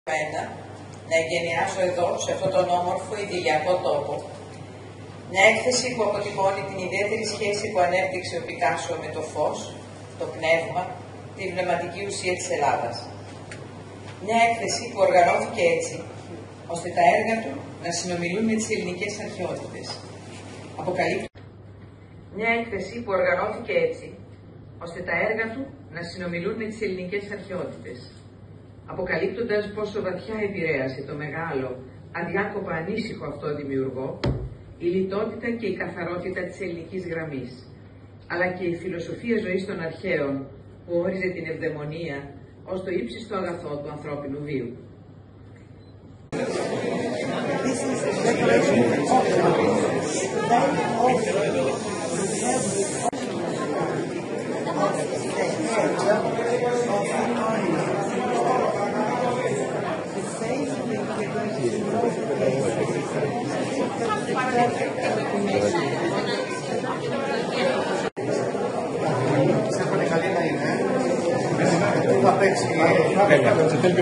να εγκαινιάσω εδώ, σε αυτόν τον όμορφο ιδηλιακό τόπο, μια έκθεση που αποτυπώνει την ιδιαίτερη σχέση που ανέπτυξε ο Πικάσο με το φως, το πνεύμα, την πνευματική ουσία της Ελλάδας. Μια έκθεση που οργανώθηκε έτσι, ώστε τα έργα του να συνομιλούν με τις ελληνικές αρχαιότητες. Μια έκθεση που οργανώθηκε έτσι, ώστε τα έργα του να συνομιλούν με τις ελληνικές αρχαιότητες, αποκαλύπτοντας πόσο βαθιά επηρέασε το μεγάλο, αδιάκοπα ανήσυχο αυτό δημιουργό, η λιτότητα και η καθαρότητα της ελληνικής γραμμής, αλλά και η φιλοσοφία ζωής των αρχαίων που όριζε την ευδαιμονία ως το ύψιστο αγαθό του ανθρώπινου βίου. Θα παίξει